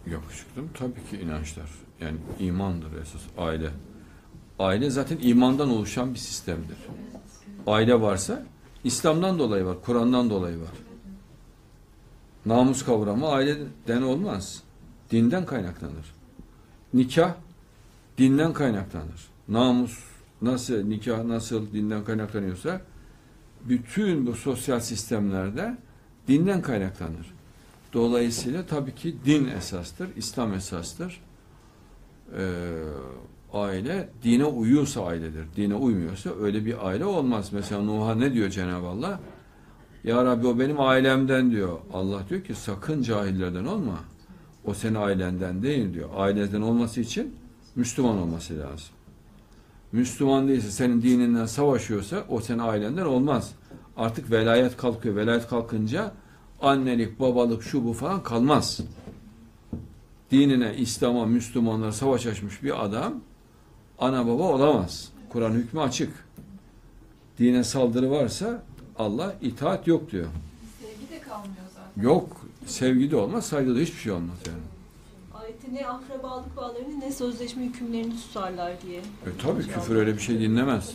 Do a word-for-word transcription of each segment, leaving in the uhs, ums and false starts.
Yakışıklı mı? Tabii ki inançlar. Yani imandır esas aile. Aile zaten imandan oluşan bir sistemdir. Aile varsa İslam'dan dolayı var, Kur'an'dan dolayı var. Namus kavramı aileden olmaz. Dinden kaynaklanır. Nikah dinden kaynaklanır. Namus nasıl, nikah nasıl dinden kaynaklanıyorsa bütün bu sosyal sistemlerde dinden kaynaklanır. Dolayısıyla tabii ki din esastır, İslam esastır. Ee, aile dine uyuyorsa ailedir. Dine uymuyorsa öyle bir aile olmaz. Mesela Nuh'a ne diyor Cenab-ı Allah? Ya Rabbi o benim ailemden diyor. Allah diyor ki sakın cahillerden olma. O senin ailenden değil diyor. Aileden olması için Müslüman olması lazım. Müslüman değilse senin dininden savaşıyorsa o senin ailenden olmaz. Artık velayet kalkıyor. Velayet kalkınca annelik, babalık, şu bu falan kalmaz. Dinine, İslam'a, Müslümanlara savaş açmış bir adam ana baba olamaz. Kur'an hükmü açık. Dine saldırı varsa Allah itaat yok diyor. Sevgi de kalmıyor zaten. Yok. Sevgi de olmaz, saygı da hiçbir şey olmaz yani. Ayette ne akrabalık bağlarını ne sözleşme hükümlerini tutarlar diye. E tabii küfür öyle bir şey dinlemez.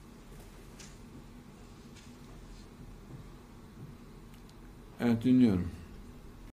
Evet dinliyorum.